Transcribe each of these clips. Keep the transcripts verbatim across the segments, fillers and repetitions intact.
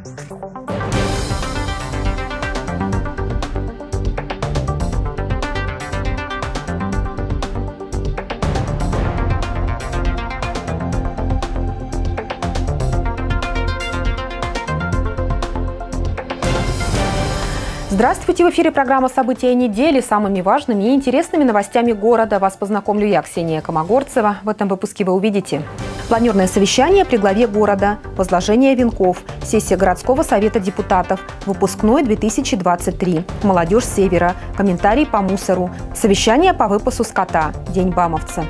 Здравствуйте! В эфире программа «События недели». Самыми важными и интересными новостями города вас познакомлю я, Ксения Комогорцева. В этом выпуске вы увидите: планерное совещание при главе города, возложение венков, сессия городского совета депутатов, выпускной две тысячи двадцать три, молодежь севера, комментарий по мусору, совещание по выпасу скота, день бамовца.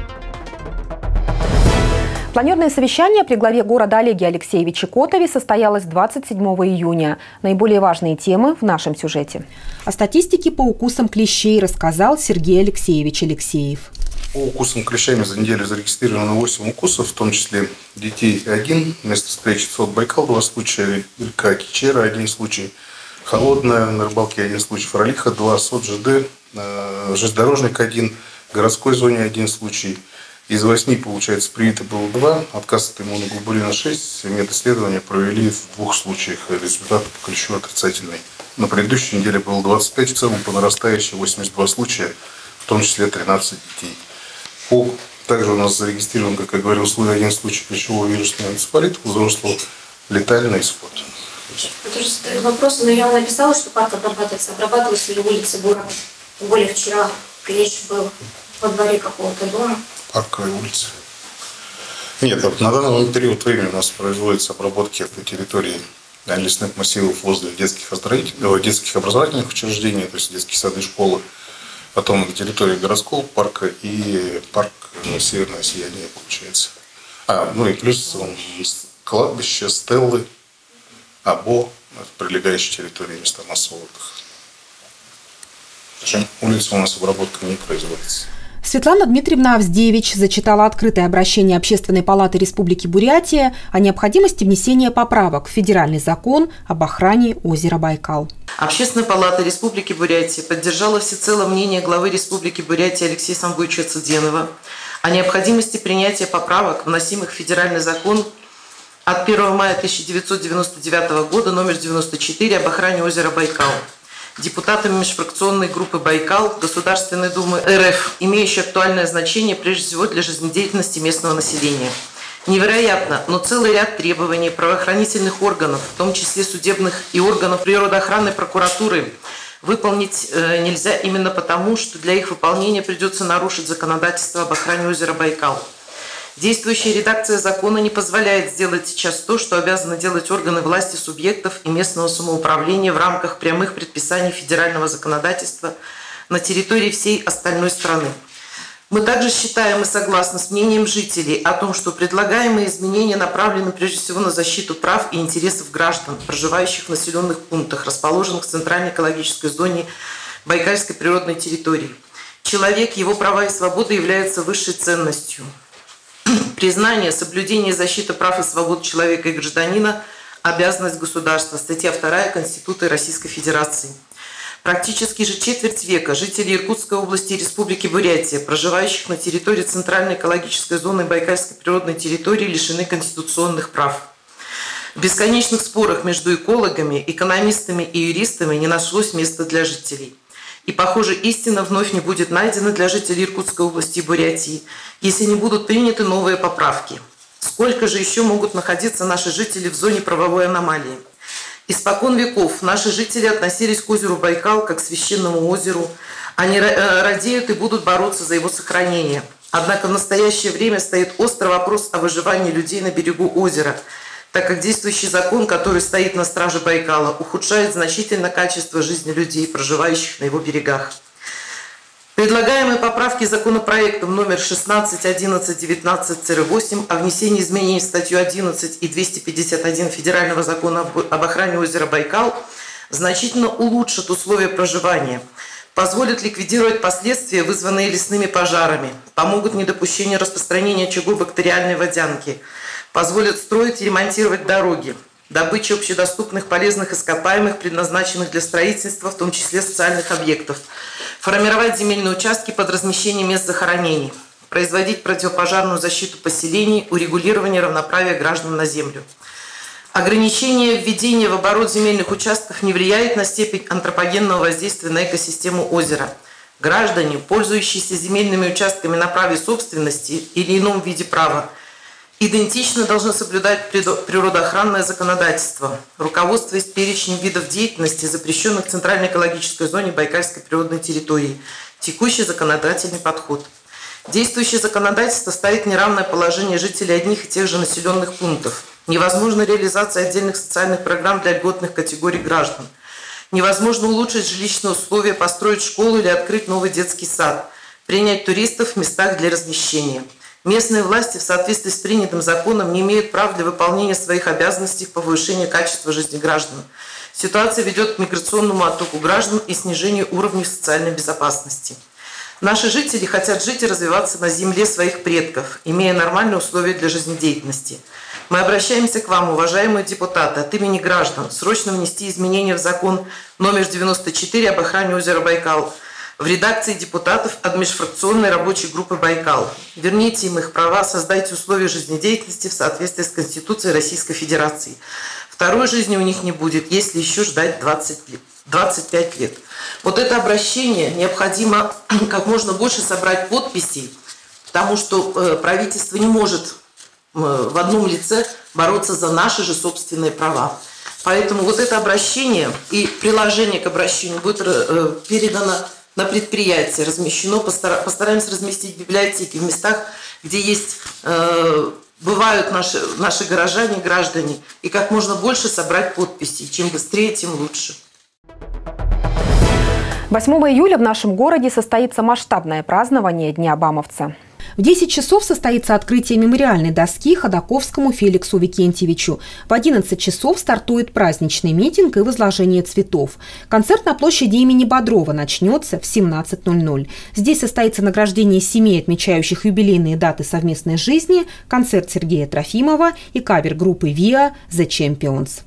Планерное совещание при главе города Олеге Алексеевиче Котове состоялось двадцать седьмого июня. Наиболее важные темы в нашем сюжете. О статистике по укусам клещей рассказал Сергей Алексеевич Алексеев. По укусам клещами за неделю зарегистрировано восемь укусов, в том числе детей один, место встречи СОТ Байкал два случая, река Кичера один случай, Холодная на рыбалке один случай, Фролиха два, СОТ ЖД, железнодорожник один, городской зоне один случай. Из восьми, получается, привито было два, отказ от иммуноглобулина шесть, медисследования провели в двух случаях, результат по клещу отрицательный. На предыдущей неделе было двадцать пять, в целом по нарастающей восемьдесят два случая, в том числе тринадцать детей. По, также у нас зарегистрирован, как я говорил, один случай клещевого вирусного энцефалита у взрослого, летальный исход. Это вопрос, но я написала, что парк обрабатывается. Обрабатывался ли улицы города? Тем более вчера клещ был во дворе какого-то дома. Парковой улицы. Нет, вот на данный период времени у нас производятся обработки по территории лесных массивов возле детских, детских образовательных учреждений, то есть детские сады, школы, потом на территории городского парка и парк ну, Северное Сияние, получается. А, ну и плюс кладбище, стеллы, АБО, прилегающие территории места массового отдыха. Улица у нас обработка не производится. Светлана Дмитриевна Авздевич зачитала открытое обращение Общественной палаты Республики Бурятия о необходимости внесения поправок в федеральный закон об охране озера Байкал. Общественная палата Республики Бурятия поддержала всецело мнение главы Республики Бурятия Алексея Самбуевича Цуденова о необходимости принятия поправок, вносимых в федеральный закон от первого мая тысяча девятьсот девяносто девятого года номер девяносто четыре об охране озера Байкал депутатами межфракционной группы «Байкал» Государственной Думы РФ, имеющие актуальное значение прежде всего для жизнедеятельности местного населения. Невероятно, но целый ряд требований правоохранительных органов, в том числе судебных и органов природоохранной прокуратуры, выполнить нельзя именно потому, что для их выполнения придется нарушить законодательство об охране озера Байкал. Действующая редакция закона не позволяет сделать сейчас то, что обязаны делать органы власти субъектов и местного самоуправления в рамках прямых предписаний федерального законодательства на территории всей остальной страны. Мы также считаем и согласны с мнением жителей о том, что предлагаемые изменения направлены прежде всего на защиту прав и интересов граждан, проживающих в населенных пунктах, расположенных в центральной экологической зоне Байкальской природной территории. Человек, его права и свободы являются высшей ценностью. Признание, соблюдение и защита прав и свобод человека и гражданина – обязанность государства. Статья вторая Конституции Российской Федерации. Практически же четверть века жители Иркутской области и Республики Бурятия, проживающих на территории Центральной экологической зоны Байкальской природной территории, лишены конституционных прав. В бесконечных спорах между экологами, экономистами и юристами не нашлось места для жителей. И, похоже, истина вновь не будет найдена для жителей Иркутской области и Бурятии, если не будут приняты новые поправки. Сколько же еще могут находиться наши жители в зоне правовой аномалии? Испокон веков наши жители относились к озеру Байкал как к священному озеру. Они радеют и будут бороться за его сохранение. Однако в настоящее время стоит острый вопрос о выживании людей на берегу озера, так как действующий закон, который стоит на страже Байкала, ухудшает значительно качество жизни людей, проживающих на его берегах. Предлагаемые поправки законопроектом номер шестнадцать одиннадцать девятнадцать восемь о внесении изменений в статью одиннадцать и двести пятьдесят один Федерального закона об охране озера Байкал значительно улучшат условия проживания, позволят ликвидировать последствия, вызванные лесными пожарами, помогут недопущению распространения очагов бактериальной водянки, позволят строить и ремонтировать дороги, добычу общедоступных полезных ископаемых, предназначенных для строительства, в том числе социальных объектов, формировать земельные участки под размещение мест захоронений, производить противопожарную защиту поселений, урегулирование равноправия граждан на землю. Ограничение введения в оборот земельных участков не влияет на степень антропогенного воздействия на экосистему озера. Граждане, пользующиеся земельными участками на праве собственности или ином виде права, идентично должны соблюдать природоохранное законодательство, руководствуясь перечнем видов деятельности, запрещенных в Центральной экологической зоне Байкальской природной территории. Текущий законодательный подход. Действующее законодательство ставит в неравное положение жителей одних и тех же населенных пунктов. Невозможна реализация отдельных социальных программ для льготных категорий граждан. Невозможно улучшить жилищные условия, построить школу или открыть новый детский сад, принять туристов в местах для размещения. Местные власти в соответствии с принятым законом не имеют прав для выполнения своих обязанностей в повышении качества жизни граждан. Ситуация ведет к миграционному оттоку граждан и снижению уровня социальной безопасности. Наши жители хотят жить и развиваться на земле своих предков, имея нормальные условия для жизнедеятельности. Мы обращаемся к вам, уважаемые депутаты, от имени граждан, срочно внести изменения в закон номер девяносто четыре об охране озера Байкал в редакции депутатов от межфракционной рабочей группы «Байкал». Верните им их права, создайте условия жизнедеятельности в соответствии с Конституцией Российской Федерации. Второй жизни у них не будет, если еще ждать двадцать лет, двадцать пять лет. Вот это обращение необходимо как можно больше собрать подписей, потому что правительство не может в одном лице бороться за наши же собственные права. Поэтому вот это обращение и приложение к обращению будет передано на предприятие, размещено, постараемся разместить библиотеки в местах, где есть, бывают наши, наши горожане, граждане, и как можно больше собрать подписей. Чем быстрее, тем лучше. восьмого июля в нашем городе состоится масштабное празднование Дня Бамовца. В десять часов состоится открытие мемориальной доски Ходаковскому Феликсу Викентьевичу. В одиннадцать часов стартует праздничный митинг и возложение цветов. Концерт на площади имени Бодрова начнется в семнадцать ноль ноль. Здесь состоится награждение семей, отмечающих юбилейные даты совместной жизни, концерт Сергея Трофимова и кавер группы ВИА «The Champions».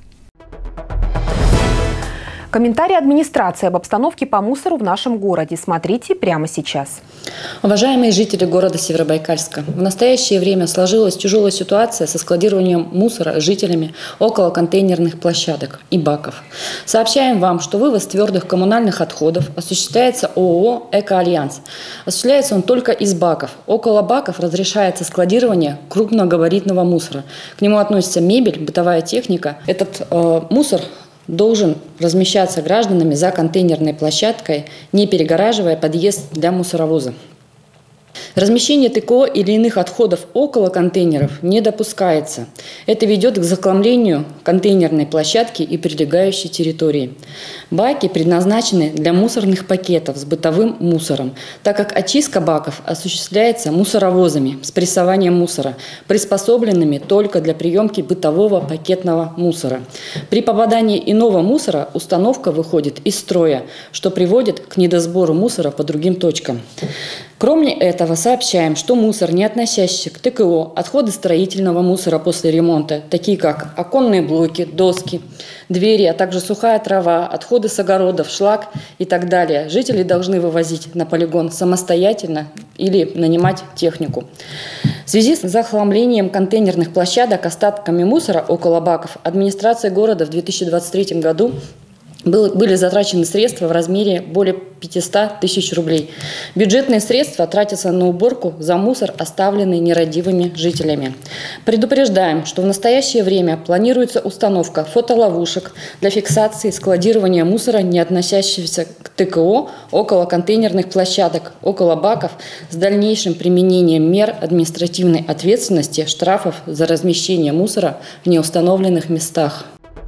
Комментарий администрации об обстановке по мусору в нашем городе. Смотрите прямо сейчас. Уважаемые жители города Северобайкальска, в настоящее время сложилась тяжелая ситуация со складированием мусора жителями около контейнерных площадок и баков. Сообщаем вам, что вывоз твердых коммунальных отходов осуществляется ООО «Экоальянс». Осуществляется он только из баков. Около баков разрешается складирование крупногабаритного мусора. К нему относится мебель, бытовая техника. Этот э, мусор должен размещаться гражданами за контейнерной площадкой, не перегораживая подъезд для мусоровоза. Размещение ТКО или иных отходов около контейнеров не допускается. Это ведет к захламлению контейнерной площадки и прилегающей территории. Баки предназначены для мусорных пакетов с бытовым мусором, так как очистка баков осуществляется мусоровозами с прессованием мусора, приспособленными только для приемки бытового пакетного мусора. При попадании иного мусора установка выходит из строя, что приводит к недосбору мусора по другим точкам. Кроме этого, сообщаем, что мусор, не относящийся к ТКО, отходы строительного мусора после ремонта, такие как оконные блоки, доски, двери, а также сухая трава, отходы с огородов, шлак и так далее, жители должны вывозить на полигон самостоятельно или нанимать технику. В связи с захламлением контейнерных площадок остатками мусора около баков администрация города в две тысячи двадцать третьем году были затрачены средства в размере более пятисот тысяч рублей. Бюджетные средства тратятся на уборку за мусор, оставленный нерадивыми жителями. Предупреждаем, что в настоящее время планируется установка фотоловушек для фиксации складирования мусора, не относящегося к ТКО, около контейнерных площадок, около баков, с дальнейшим применением мер административной ответственности, штрафов за размещение мусора в неустановленных местах.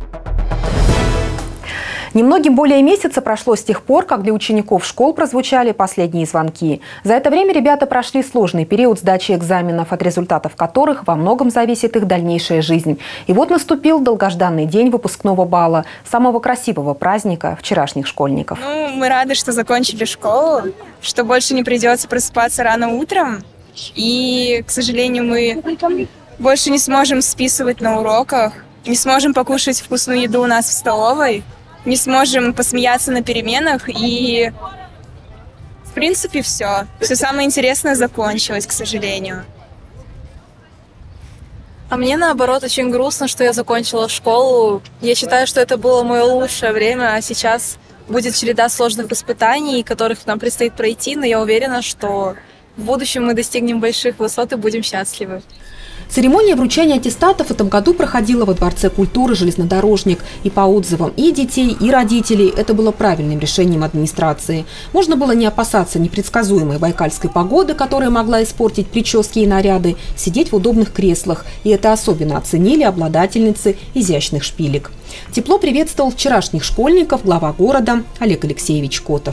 Немногим более месяца прошло с тех пор, как для учеников школ прозвучали последние звонки. За это время ребята прошли сложный период сдачи экзаменов, от результатов которых во многом зависит их дальнейшая жизнь. И вот наступил долгожданный день выпускного бала, самого красивого праздника вчерашних школьников. Ну, мы рады, что закончили школу, что больше не придется просыпаться рано утром. И, к сожалению, мы больше не сможем списывать на уроках, не сможем покушать вкусную еду у нас в столовой, не сможем посмеяться на переменах, и, в принципе, все. Все самое интересное закончилось, к сожалению. А мне, наоборот, очень грустно, что я закончила школу. Я считаю, что это было мое лучшее время, а сейчас будет череда сложных испытаний, которых нам предстоит пройти, но я уверена, что в будущем мы достигнем больших высот и будем счастливы. Церемония вручения аттестатов в этом году проходила во Дворце культуры «Железнодорожник». И по отзывам и детей, и родителей это было правильным решением администрации. Можно было не опасаться непредсказуемой байкальской погоды, которая могла испортить прически и наряды, сидеть в удобных креслах. И это особенно оценили обладательницы изящных шпилек. Тепло приветствовал вчерашних школьников глава города Олег Алексеевич Котов.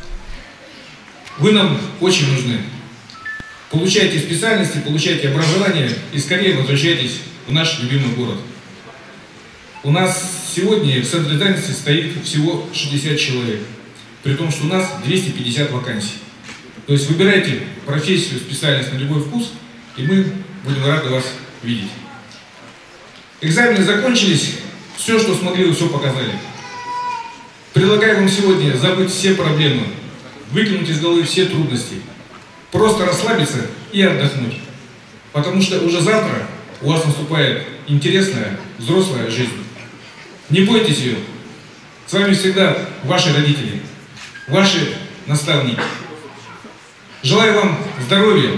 Вы нам очень нужны. Получайте специальности, получайте образование и скорее возвращайтесь в наш любимый город. У нас сегодня в центре занятости стоит всего шестьдесят человек, при том, что у нас двести пятьдесят вакансий. То есть выбирайте профессию, специальность на любой вкус, и мы будем рады вас видеть. Экзамены закончились, все, что смогли, вы все показали. Предлагаю вам сегодня забыть все проблемы, выкинуть из головы все трудности. Просто расслабиться и отдохнуть. Потому что уже завтра у вас наступает интересная, взрослая жизнь. Не бойтесь ее. С вами всегда ваши родители, ваши наставники. Желаю вам здоровья.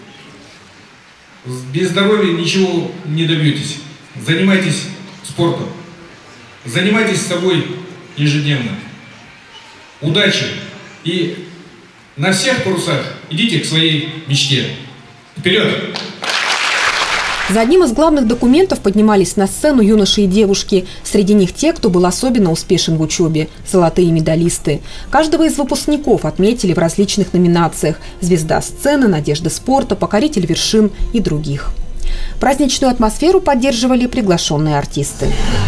Без здоровья ничего не добьетесь. Занимайтесь спортом. Занимайтесь собой ежедневно. Удачи и на всех парусах идите к своей мечте. Вперед! За одним из главных документов поднимались на сцену юноши и девушки. Среди них те, кто был особенно успешен в учебе – золотые медалисты. Каждого из выпускников отметили в различных номинациях – звезда сцены, надежда спорта, покоритель вершин и других. Праздничную атмосферу поддерживали приглашенные артисты.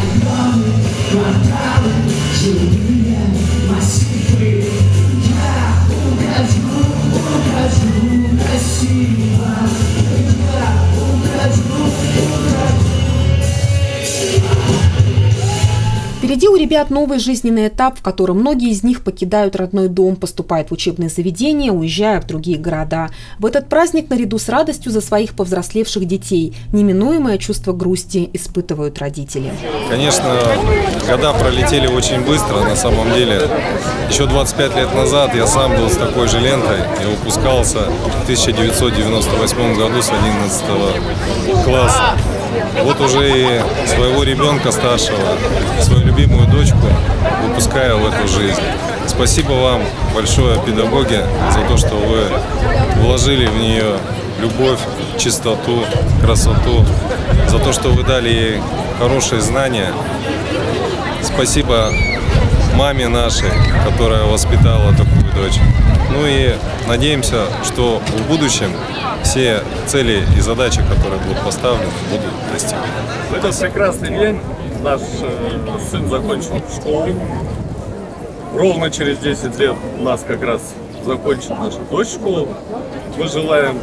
Впереди у ребят новый жизненный этап, в котором многие из них покидают родной дом, поступают в учебные заведения, уезжая в другие города. В этот праздник наряду с радостью за своих повзрослевших детей неминуемое чувство грусти испытывают родители. Конечно, года пролетели очень быстро. На самом деле, еще двадцать пять лет назад я сам был с такой же лентой и выпускался в тысяча девятьсот девяносто восьмом году с одиннадцатого класса. Вот уже и своего ребенка старшего, свою любимую дочку выпускаю в эту жизнь. Спасибо вам большое, педагоги, за то, что вы вложили в нее любовь, чистоту, красоту, за то, что вы дали ей хорошие знания. Спасибо маме нашей, которая воспитала такую дочь. Ну и надеемся, что в будущем все цели и задачи, которые будут поставлены, будут достигнуты. Это прекрасный день. Наш э, сын закончил школу. Ровно через десять лет у нас как раз закончит наша дочь школу. Мы желаем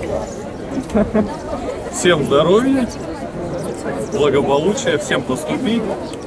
всем здоровья, благополучия, всем поступить,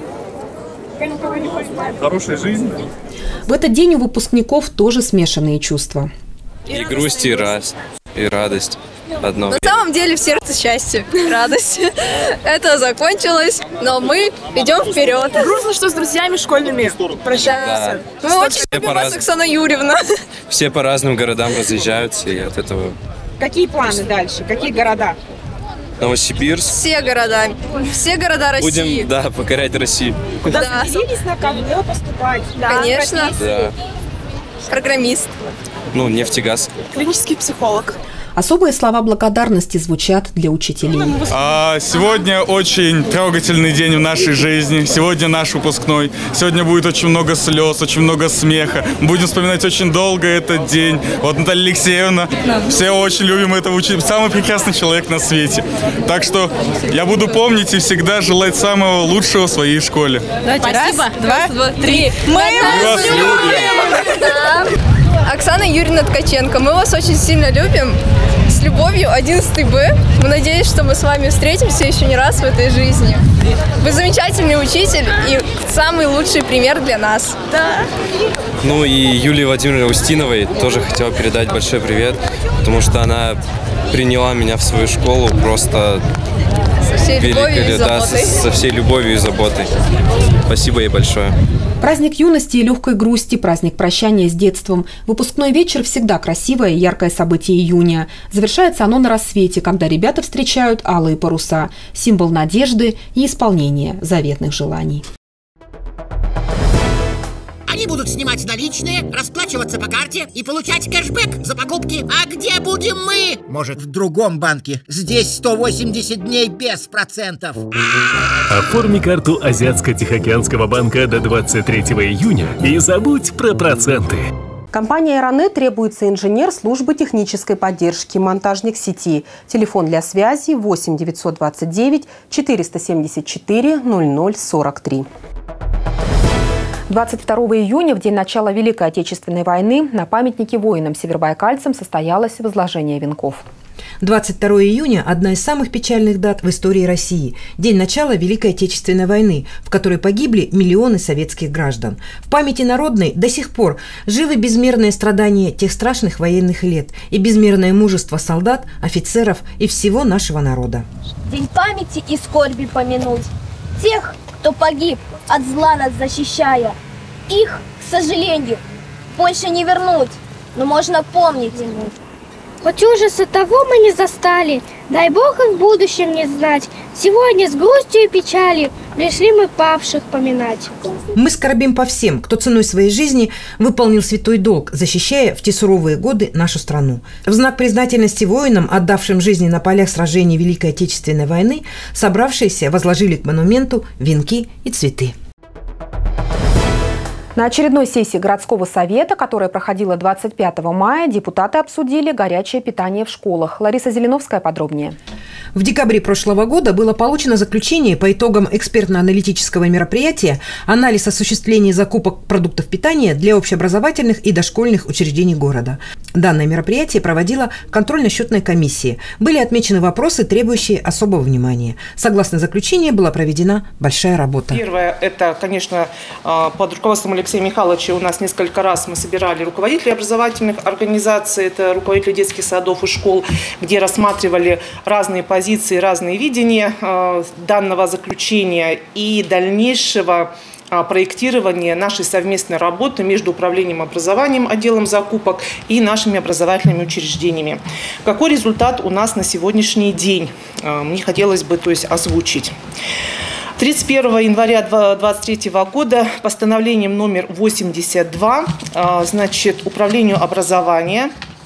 хорошей жизни. В этот день у выпускников тоже смешанные чувства. И грусть, и раз, и радость. Одно. На самом деле в сердце счастье, радость. Это закончилось, но мы идем вперед. Грустно, что с друзьями школьными прощаемся. Да. Мы очень любим вас, Оксана Юрьевна. Все по разным городам разъезжаются, и от этого... Какие планы дальше? Какие города? Новосибирск. Все города. Все города России. Будем, да, покорять Россию. Куда да. Надеялись, на кого поступать? Да, конечно. Да. Программист. Ну, нефтегаз. Клинический психолог. Особые слова благодарности звучат для учителей. А, сегодня очень трогательный день в нашей жизни. Сегодня наш выпускной. Сегодня будет очень много слез, очень много смеха. Будем вспоминать очень долго этот день. Вот Наталья Алексеевна, все очень любим этого учителя. Самый прекрасный человек на свете. Так что я буду помнить и всегда желать самого лучшего в своей школе. Давайте. Спасибо. Раз, два, два, три. Мы, Мы вас любим. Оксана Юрьевна Ткаченко, мы вас очень сильно любим. С любовью, одиннадцатый Б. Мы надеемся, что мы с вами встретимся еще не раз в этой жизни. Вы замечательный учитель и самый лучший пример для нас. Да. Ну и Юлии Владимировне Устиновой тоже хотел передать большой привет, потому что она приняла меня в свою школу просто всей любовью и заботой. Да, со, со всей любовью и заботой. Спасибо ей большое. Праздник юности и легкой грусти, праздник прощания с детством. Выпускной вечер всегда красивое и яркое событие июня. Завершается оно на рассвете, когда ребята встречают алые паруса. Символ надежды и исполнения заветных желаний. Они будут снимать наличные, расплачиваться по карте и получать кэшбэк за покупки. А где будем мы? Может, в другом банке. Здесь сто восемьдесят дней без процентов. Оформи карту Азиатско-Тихоокеанского банка до двадцать третьего июня и забудь про проценты. Компания «Эронет» требуется инженер службы технической поддержки, монтажник сети. Телефон для связи восемь девятьсот двадцать девять четыреста семьдесят четыре ноль ноль сорок три. двадцать второго июня, в день начала Великой Отечественной войны, на памятнике воинам-северобайкальцам состоялось возложение венков. двадцать второго июня – одна из самых печальных дат в истории России. День начала Великой Отечественной войны, в которой погибли миллионы советских граждан. В памяти народной до сих пор живы безмерные страдания тех страшных военных лет и безмерное мужество солдат, офицеров и всего нашего народа. День памяти и скорби помянуть тех, кто погиб, от зла нас защищая. Их, к сожалению, больше не вернуть, но можно помнить. Хоть ужаса того мы не застали, дай Бог и в будущем не знать. Сегодня с грустью и печалью пришли мы павших поминать. Мы скорбим по всем, кто ценой своей жизни выполнил святой долг, защищая в те суровые годы нашу страну. В знак признательности воинам, отдавшим жизни на полях сражений Великой Отечественной войны, собравшиеся возложили к монументу венки и цветы. На очередной сессии городского совета, которая проходила двадцать пятого мая, депутаты обсудили горячее питание в школах. Лариса Зеленовская подробнее. В декабре прошлого года было получено заключение по итогам экспертно-аналитического мероприятия «Анализ осуществления закупок продуктов питания для общеобразовательных и дошкольных учреждений города». Данное мероприятие проводила контрольно-счетная комиссия. Были отмечены вопросы, требующие особого внимания. Согласно заключению, была проведена большая работа. Первое – это, конечно, под руководством Алексея Михайловича у нас несколько раз мы собирали руководителей образовательных организаций, это руководители детских садов и школ, где рассматривали разные позиции, разные видения данного заключения и дальнейшего проектирования нашей совместной работы между управлением образованием, отделом закупок и нашими образовательными учреждениями. Какой результат у нас на сегодняшний день? Мне хотелось бы, то есть, озвучить. тридцать первого января две тысячи двадцать третьего года постановлением номер восемьдесят два, значит, управлению образования,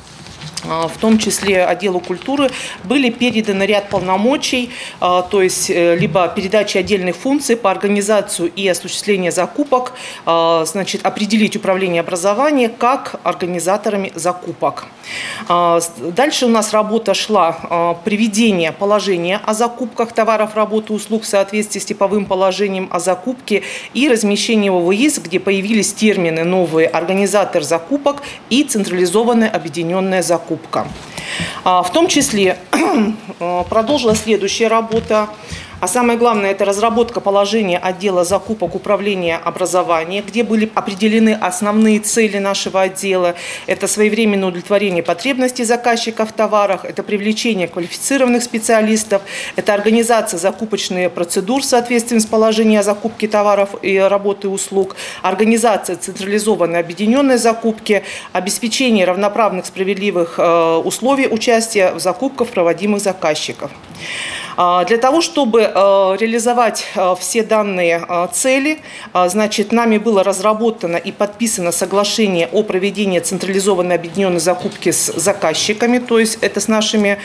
в том числе отделу культуры, были переданы ряд полномочий, то есть либо передачи отдельных функций по организации и осуществлению закупок, значит, определить управление образования как организаторами закупок. Дальше у нас работа шла приведение положения о закупках товаров, работ и услуг в соответствии с типовым положением о закупке и размещение его в ИИС, где появились термины новые «организатор закупок» и «централизованная объединенная закупка». В том числе продолжилась следующая работа. А самое главное – это разработка положения отдела закупок управления образования, где были определены основные цели нашего отдела. Это своевременное удовлетворение потребностей заказчиков в товарах, это привлечение квалифицированных специалистов, это организация закупочных процедур в соответствии с положением о закупке товаров и работы и услуг, организация централизованной объединенной закупки, обеспечение равноправных справедливых условий участия в закупках проводимых заказчиков. Для того, чтобы реализовать все данные цели, значит, нами было разработано и подписано соглашение о проведении централизованной объединенной закупки с заказчиками, то есть это с нашими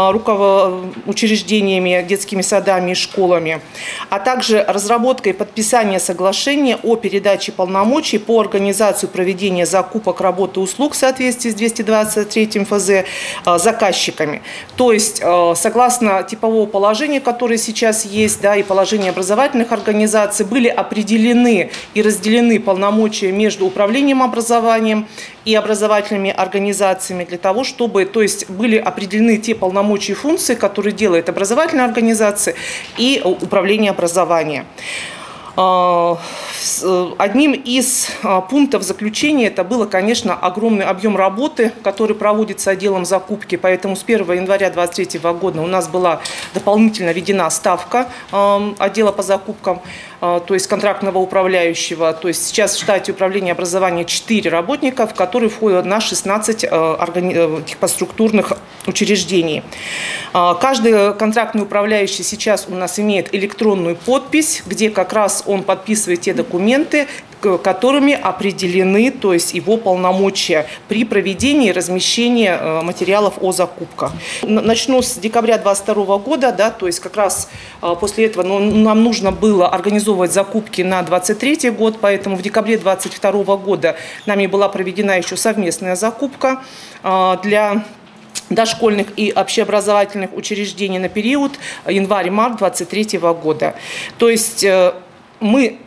учреждениями, детскими садами и школами, а также разработка и подписание соглашения о передаче полномочий по организации проведения закупок, работы и услуг в соответствии с двести двадцать третьим эф зэ заказчиками. То есть, согласно типового положения, которое сейчас есть, да, и положение образовательных организаций, были определены и разделены полномочия между управлением образованием и образовательными организациями для того, чтобы, то есть, были определены те полномочия и функции, которые делает образовательная организация и управление образования. В Одним из пунктов заключения это было, конечно, огромный объем работы, который проводится отделом закупки. Поэтому с первого января две тысячи двадцать третьего года у нас была дополнительно введена ставка отдела по закупкам, то есть контрактного управляющего. То есть сейчас в штате управления образования четыре работника, в которые входят на шестнадцать структурных учреждений. Каждый контрактный управляющий сейчас у нас имеет электронную подпись, где как раз он подписывает те документы, которыми определены, то есть его полномочия при проведении и размещении материалов о закупках. Начну с декабря две тысячи двадцать второго года, да, то есть как раз после этого ну, нам нужно было организовывать закупки на две тысячи двадцать третий год, поэтому в декабре две тысячи двадцать второго года нами была проведена еще совместная закупка для дошкольных и общеобразовательных учреждений на период январь-март две тысячи двадцать третьего года. То есть мы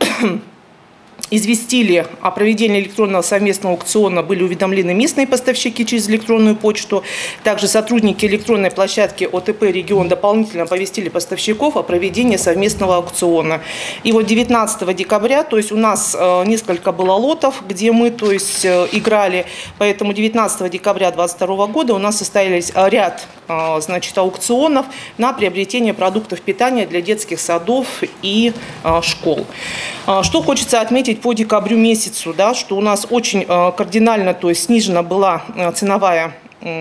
известили о проведении электронного совместного аукциона, были уведомлены местные поставщики через электронную почту. Также сотрудники электронной площадки О Т П «Регион» дополнительно оповестили поставщиков о проведении совместного аукциона. И вот девятнадцатого декабря, то есть у нас несколько было лотов, где мы то есть, играли, поэтому девятнадцатого декабря две тысячи двадцать второго года у нас состоялись ряд значит, аукционов на приобретение продуктов питания для детских садов и школ. Что хочется отметить по декабрю месяцу, да, что у нас очень кардинально, то есть снижена была ценовая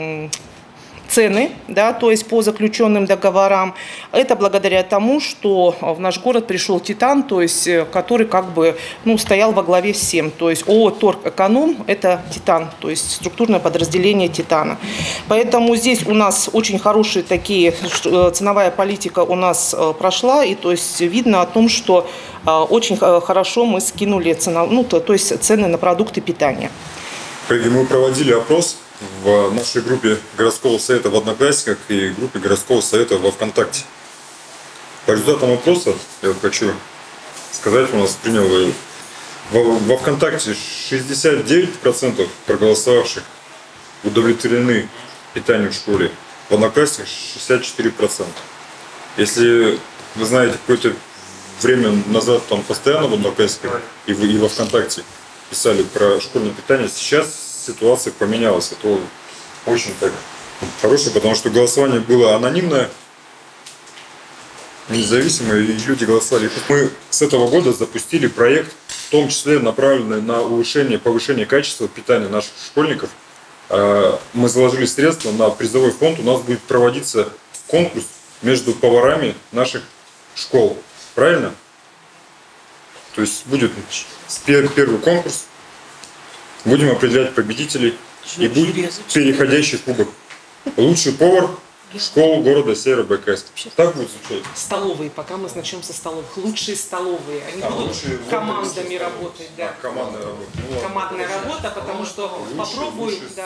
цены, да, то есть по заключенным договорам. Это благодаря тому, что в наш город пришел Титан, то есть который как бы ну, стоял во главе всем. То есть ООО «Торг-Эконом» – это Титан, то есть структурное подразделение Титана. Поэтому здесь у нас очень хорошие такие, ценовая политика у нас прошла, и то есть видно о том, что очень хорошо мы скинули цена, ну, то, то есть цены на продукты питания. Коллеги, мы проводили опрос в нашей группе городского совета в Одноклассниках и группе городского совета во ВКонтакте. По результатам опроса, я хочу сказать, у нас принял во, во ВКонтакте шестьдесят девять процентов проголосовавших удовлетворены питанием в школе, в Одноклассниках шестьдесят четыре процента. Если вы знаете, какое-то время назад там постоянно в Одноклассниках и, и во ВКонтакте писали про школьное питание, сейчас ситуация поменялась. Это очень так хорошее, потому что голосование было анонимное, независимое, и люди голосовали. Мы с этого года запустили проект, в том числе направленный на улучшение, повышение качества питания наших школьников. Мы заложили средства на призовой фонд. У нас будет проводиться конкурс между поварами наших школ. Правильно? То есть будет первый конкурс. Будем определять победителей и будет переходящий кубок. Лучший повар школы города Северобайкальска. Так будет звучать? Столовые, пока мы начнем со столовых. Лучшие столовые. Они а, будут командами работать. Да. А, командная работа. Ну, командная ладно, работа, потому что лучшие, попробуем. Да.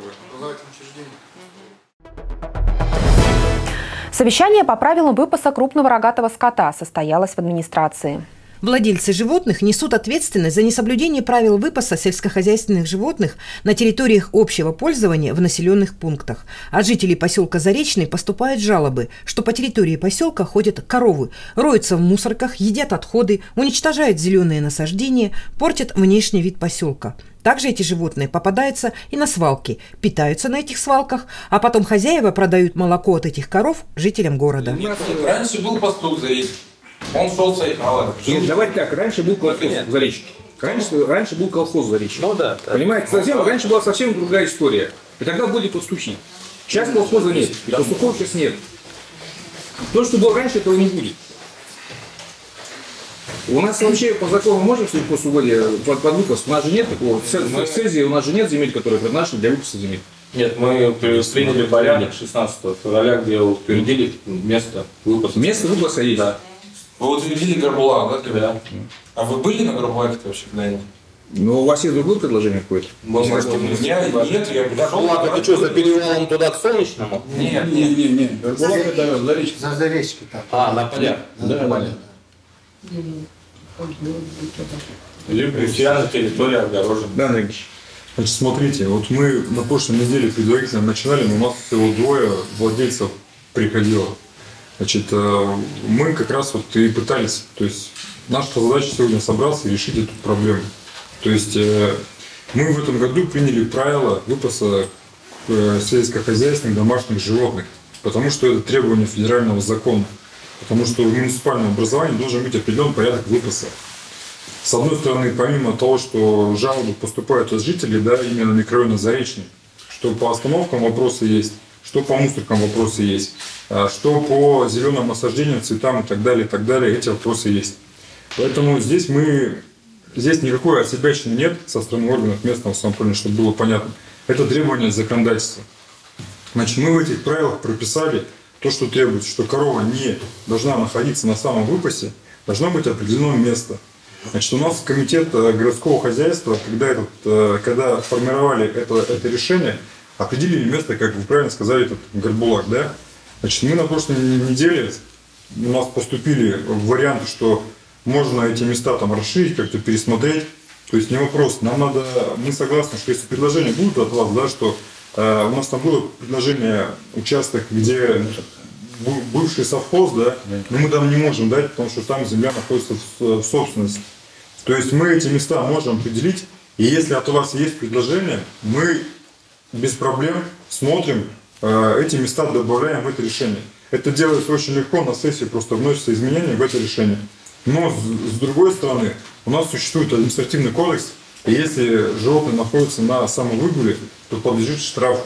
Совещание по правилам выпаса крупного рогатого скота состоялось в администрации. Владельцы животных несут ответственность за несоблюдение правил выпаса сельскохозяйственных животных на территориях общего пользования в населенных пунктах. От жителей поселка Заречный поступают жалобы, что по территории поселка ходят коровы, роются в мусорках, едят отходы, уничтожают зеленые насаждения, портят внешний вид поселка. Также эти животные попадаются и на свалки, питаются на этих свалках, а потом хозяева продают молоко от этих коров жителям города. Нет, раньше был пастух Заречный. Он шел своих малых. Нет, давайте так, раньше был колхоз Заречный. Раньше, раньше был колхоз Заречный. Ну да. Понимаете, совсем, раньше была совсем другая история. И тогда были пастухи. Сейчас колхоза нет, и пастухов сейчас нет. То, что было раньше, этого не будет. У нас вообще по закону можно сельхозугодие под, под выпас? У нас же нет такого. В Цезии у нас же нет земель, которые предназначены для выпаса земель. Нет, мы приняли порядок шестнадцатого февраля, где утвердили место выпаса. Место выпаса есть? Да. Вы утвердили Горбулак, да, да? А вы были на Горбулаке вообще когда-нибудь? Ну, у вас есть другое предложение какое-то? Нет, нет, я пришел. Это что, за перевалом туда к Солнечному? Нет, нет, нет, нет. Горбулак это за речкой. За речкой там. А, на полях. Да, да. Либо крестьян территория огорожена. Да, Значит, смотрите, вот мы на прошлой неделе предварительно начинали, но у нас всего двое владельцев приходило. Значит, мы как раз вот и пытались, то есть наша задача сегодня собраться и решить эту проблему. То есть мы в этом году приняли правила выпаса сельскохозяйственных домашних животных, потому что это требование федерального закона, потому что в муниципальном образовании должен быть определен порядок выпаса. С одной стороны, помимо того, что жалобы поступают от жителей, да, именно микрорайона Заречный, что по остановкам вопросы есть, что по мусоркам вопросы есть, что по зеленым насаждениям, цветам и так далее, и так далее, эти вопросы есть. Поэтому здесь мы, здесь никакой отсебячины нет со стороны органов местного самоуправления, чтобы было понятно. Это требование законодательства. Значит, мы в этих правилах прописали то, что требуется, что корова не должна находиться на самом выпасе, должно быть определено место. Значит, у нас комитет городского хозяйства, когда, этот, когда формировали это, это решение, определили место, как вы правильно сказали, этот Горбулак, да? Значит, мы на прошлой неделе, у нас поступили варианты, что можно эти места там расширить, как-то пересмотреть. То есть не вопрос, нам надо, мы согласны, что если предложения будут от вас, да, что э, у нас там было предложение, участок, где бывший совхоз, да, но мы там не можем дать, потому что там земля находится в, в собственности. То есть мы эти места можем определить, и если от вас есть предложение, мы без проблем смотрим, э, эти места добавляем в это решение. Это делается очень легко, на сессии просто вносятся изменения в это решение. Но с, с другой стороны, у нас существует административный кодекс, и если животное находится на самовыгуле, то подлежит штрафу.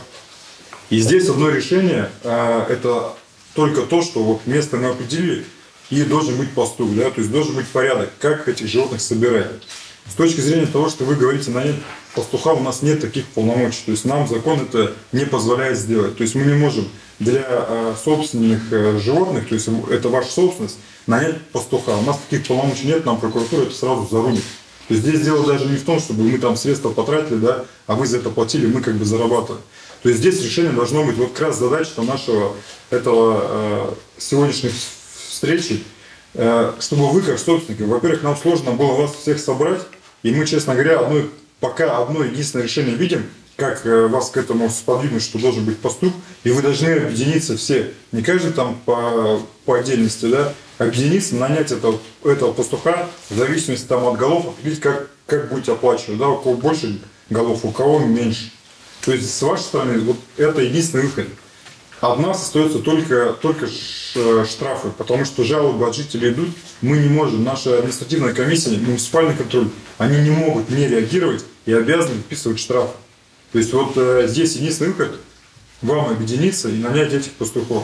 И здесь одно решение, э, это только то, что вот место мы определили, и должен быть пастух, да, то есть должен быть порядок, как этих животных собирать. С точки зрения того, что вы говорите, нанять пастуха, у нас нет таких полномочий, то есть нам закон это не позволяет сделать. То есть мы не можем для э, собственных э, животных, то есть это ваша собственность, нанять пастуха. У нас таких полномочий нет, нам прокуратура это сразу зарубит. То есть здесь дело даже не в том, чтобы мы там средства потратили, да, а вы за это платили, мы как бы зарабатываем. То есть здесь решение должно быть, вот как раз задача нашего этого э, сегодняшней встречи, э, чтобы вы как собственники, во-первых, нам сложно было вас всех собрать, и мы, честно говоря, одно, пока одно единственное решение видим, как э, вас к этому сподвигнуть, что должен быть пастух, и вы должны объединиться все, не каждый там по, по отдельности, да, объединиться, нанять этого, этого пастуха, в зависимости там, от голов, определить, как, как будете оплачивать, да, у кого больше голов, у кого меньше. То есть с вашей стороны вот это единственный выход. От нас остается только, только штрафы, потому что жалобы от жителей идут, мы не можем, наша административная комиссия, муниципальный контроль, они не могут не реагировать и обязаны вписывать штрафы. То есть вот э, здесь единственный выход вам объединиться и нанять этих пастухов.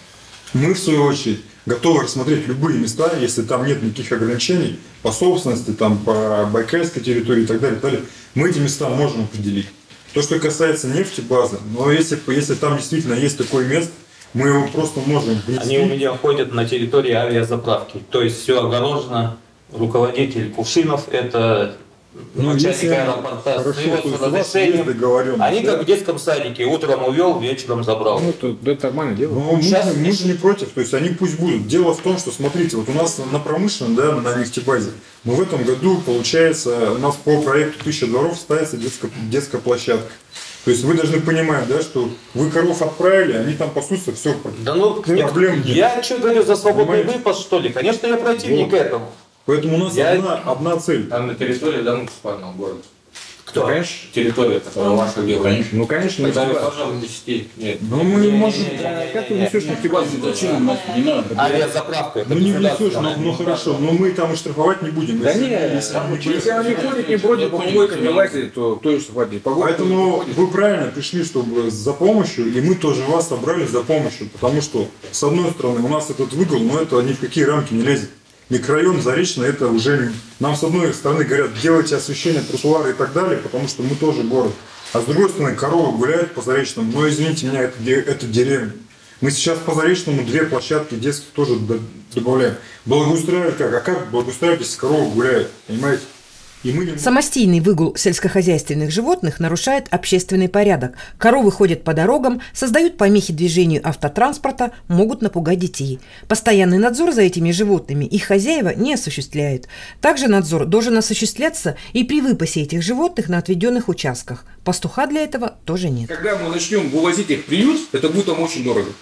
Мы в свою очередь готовы рассмотреть любые места, если там нет никаких ограничений по собственности, там, по байкальской территории и так далее, и так далее. Мы эти места можем определить. То, что касается нефтебазы, но если, если там действительно есть такое место, мы его просто можем внести. Они у меня ходят на территории авиазаправки, то есть все огорожено, руководитель Кувшинов, это ну, начальник аэропорта с разрешением. Они как в детском садике, утром увел, вечером забрал. Ну, это, это нормально дело. Но мы, Сейчас... мы же не против, то есть они пусть будут. Дело в том, что, смотрите, вот у нас на промышленном, да, на нефтебазе, мы в этом году, получается, у нас по проекту «Тысяча дворов» ставится детская, детская площадка. То есть вы должны понимать, да, что вы коров отправили, они там пасутся, все, да ну, проблем нет. Я что говорю, за свободный Понимаете? выпас, что ли? Конечно, я противник вот. этому. Поэтому у нас я... одна, одна цель. Там на территории, да, муниципального города. Кто? Да, конечно, территория, которая ну, ваша дело. Конечно. Ну, конечно, не пожалуйста, десяти. Нет. Ну, мы не можем... Как ты несешь нефтебазу? Зачем у нас не надо? Авиазаправка. Ну, не внесешь, ну, ну хорошо, но мы там и штрафовать не будем. Да нет, если они ходят не против, по помойкам лазят, то кто их штрафовать? Поэтому вы правильно пришли, чтобы за помощью, и мы тоже вас собрали за помощью, потому что, с одной стороны, у нас этот выгул, но это ни в какие рамки не лезет. Микрорайон Заречный, это уже нам с одной стороны говорят, делайте освещение тротуара и так далее, потому что мы тоже город. А с другой стороны, коровы гуляют по Заречному, но извините меня, это, это деревня. Мы сейчас по Заречному две площадки детских тоже добавляем. Благоустраивать как? А как благоустраивать, если коровы гуляют? Понимаете? И мы не... Самостийный выгул сельскохозяйственных животных нарушает общественный порядок. Коровы ходят по дорогам, создают помехи движению автотранспорта, могут напугать детей. Постоянный надзор за этими животными их хозяева не осуществляют. Также надзор должен осуществляться и при выпасе этих животных на отведенных участках. Пастуха для этого тоже нет. Когда мы начнем вывозить их в приют, это будет там очень дорого.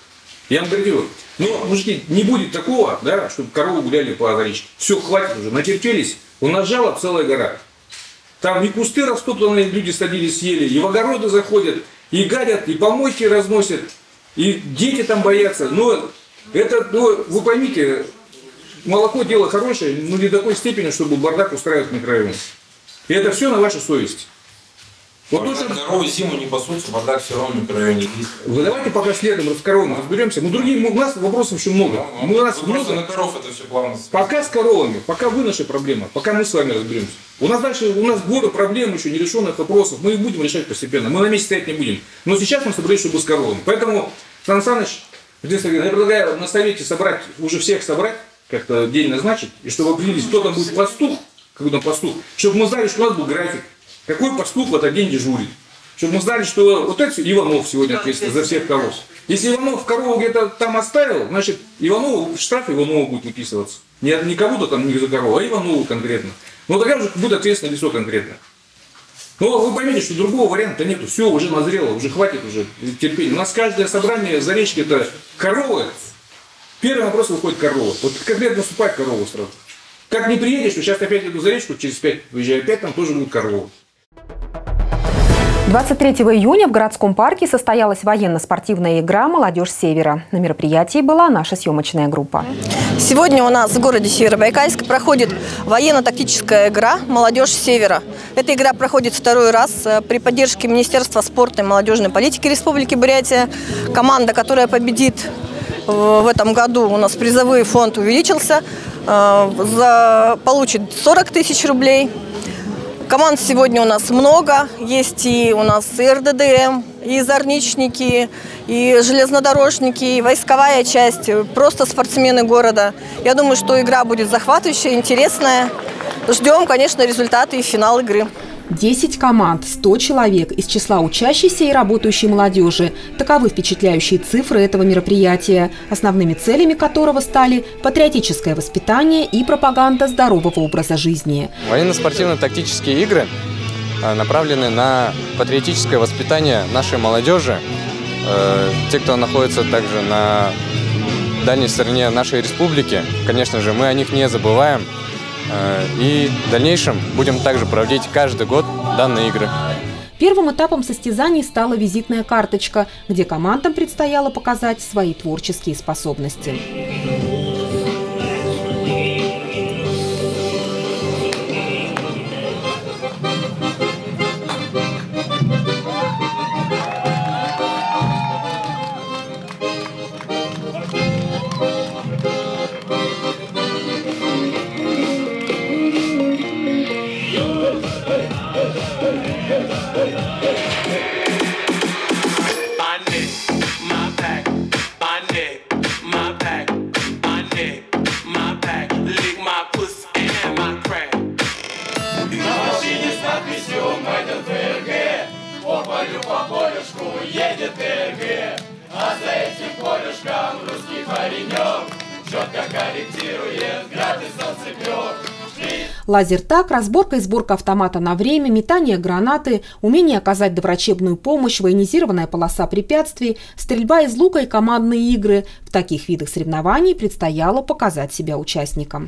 Я вам говорю, ну, мужики, не будет такого, да, чтобы коровы гуляли по речке. Все, хватит уже, натерпелись. У нас жалоб целая гора. Там и кусты растоптанные, люди садились, съели, и в огороды заходят, и гадят, и помойки разносят, и дети там боятся. Но это, ну, вы поймите, молоко дело хорошее, но не до такой степени, чтобы бардак устраивать в микрорайоне. И это все на вашу совесть. Вот то, что коровы зиму не пасутся, бардак все равно в микрорайоне есть. Вы давайте пока следом с коровами разберемся. Мы другие, у нас вопросов еще много. Ну, мы, у нас вы много. просто на коров это все плавно. Пока с коровами, пока вы наша проблема, пока мы с вами разберемся. У нас дальше, у нас годы проблем еще, нерешенных вопросов. Мы их будем решать постепенно. Мы на месте стоять не будем. Но сейчас мы собрались, чтобы с коровами. Поэтому, Сан Саныч, я предлагаю на совете собрать, уже всех собрать, как-то день назначить, и чтобы определились, кто там будет пастух, какой там пастух, чтобы мы знали, что у нас был график, какой пастух в этот день дежурит. Чтобы мы знали, что вот это Иванов сегодня ответственен за всех коров. Если Иванов корову где-то там оставил, значит, Иванову, штраф Иванову будет выписываться. Не, не кого-то там не за корову, а Иванову конкретно. Но тогда уже будет ответственно лицо конкретно. Но вы поймите, что другого варианта нету. Все, уже назрело, уже хватит уже терпения. У нас каждое собрание за речки это коровы. Первый вопрос выходит корова. Вот конкретно наступает корова сразу. Как не приедешь, что сейчас опять иду за речку, через пять выезжаю, опять там тоже будет корова. двадцать третьего июня в городском парке состоялась военно-спортивная игра «Молодежь Севера». На мероприятии была наша съемочная группа. Сегодня у нас в городе Северобайкальск проходит военно-тактическая игра «Молодежь Севера». Эта игра проходит второй раз при поддержке Министерства спорта и молодежной политики Республики Бурятия. Команда, которая победит в этом году, у нас призовой фонд увеличился, получит сорок тысяч рублей. Команд сегодня у нас много. Есть и у нас и эр дэ дэ эм, и зорничники, и железнодорожники, и войсковая часть, просто спортсмены города. Я думаю, что игра будет захватывающая, интересная. Ждем, конечно, результаты и финал игры. десять команд, сто человек из числа учащейся и работающей молодежи. Таковы впечатляющие цифры этого мероприятия, основными целями которого стали патриотическое воспитание и пропаганда здорового образа жизни. Военно-спортивно-тактические игры направлены на патриотическое воспитание нашей молодежи. Те, кто находится также на дальней стороне нашей республики, конечно же, мы о них не забываем. И в дальнейшем будем также проводить каждый год данные игры. Первым этапом состязаний стала визитная карточка, где командам предстояло показать свои творческие способности. Лазертаг, разборка и сборка автомата на время, метание гранаты, умение оказать доврачебную помощь, военизированная полоса препятствий, стрельба из лука и командные игры. В таких видах соревнований предстояло показать себя участникам.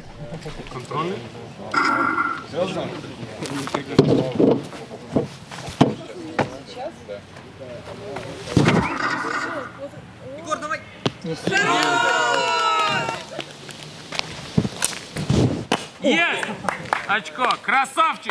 Есть! Очко! Красавчик!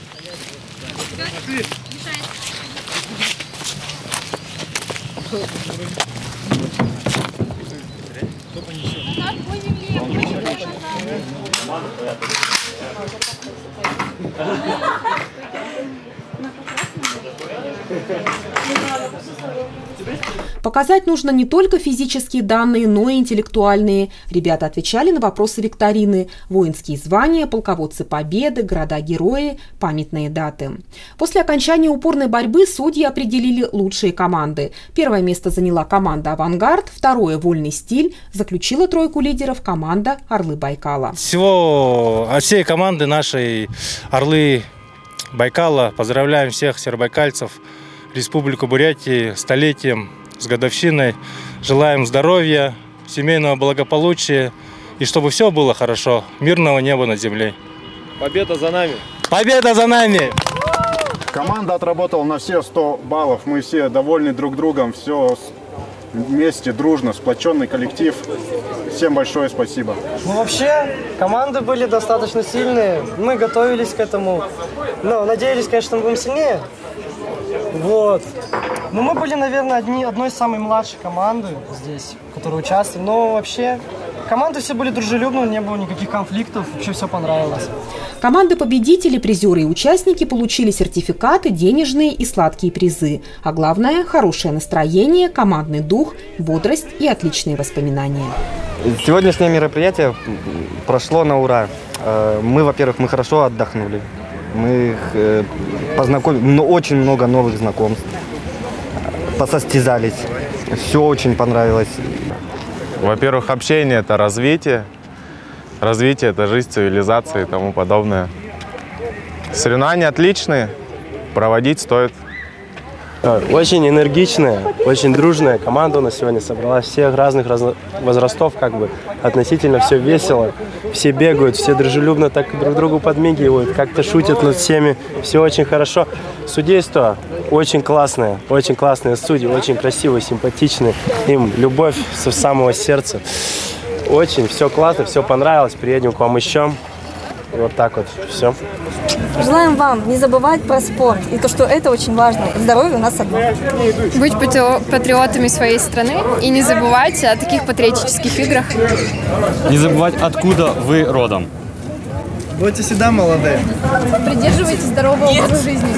Показать нужно не только физические данные, но и интеллектуальные. Ребята отвечали на вопросы викторины: воинские звания, полководцы победы, города-герои, памятные даты. После окончания упорной борьбы судьи определили лучшие команды. Первое место заняла команда «Авангард», второе «Вольный стиль», заключила тройку лидеров команда «Орлы Байкала». Всего от всей команды нашей «Орлы Байкала» поздравляем всех северобайкальцев, Республику Бурятии, столетием с годовщиной. Желаем здоровья, семейного благополучия и чтобы все было хорошо, мирного неба над землей. Победа за нами! Победа за нами! Команда отработала на все сто баллов. Мы все довольны друг другом. Все вместе, дружно, сплоченный коллектив. Всем большое спасибо. Ну, вообще, команды были достаточно сильные. Мы готовились к этому. Но надеялись, конечно, мы будем сильнее. Вот. Но мы были, наверное, одни, одной из самой младшей команды здесь, которые участвовали. Но вообще, команды все были дружелюбны, не было никаких конфликтов. Вообще все понравилось. Команды-победители, призеры и участники получили сертификаты, денежные и сладкие призы. А главное – хорошее настроение, командный дух, бодрость и отличные воспоминания. Сегодняшнее мероприятие прошло на ура. Мы, во-первых, мы хорошо отдохнули. Мы познакомились, ну, очень много новых знакомств. Посостязались. Все очень понравилось. Во-первых, общение – это развитие. Развитие – это жизнь, цивилизация и тому подобное. Соревнования отличные, проводить стоит. Очень энергичная, очень дружная команда у нас сегодня собралась. Всех разных раз... возрастов, как бы, относительно все весело. Все бегают, все дружелюбно так друг другу подмигивают, как-то шутят над всеми. Все очень хорошо. Судейство очень классное, очень классные судьи, очень красивые, симпатичные. Им любовь со самого сердца. Очень все классно, все понравилось. Приедем к вам еще. И вот так вот все. Желаем вам не забывать про спорт и то, что это очень важно. Здоровье у нас одно. Быть патриотами своей страны и не забывать о таких патриотических играх. Не забывать, откуда вы родом. Будьте всегда молодые. Придерживайтесь здорового образа жизни.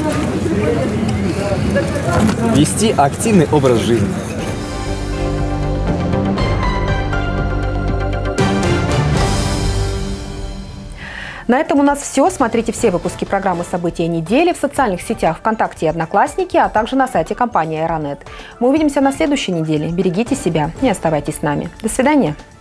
Вести активный образ жизни. На этом у нас все. Смотрите все выпуски программы «События недели» в социальных сетях ВКонтакте и Одноклассники, а также на сайте компании «Аэронет». Мы увидимся на следующей неделе. Берегите себя и оставайтесь с нами. До свидания.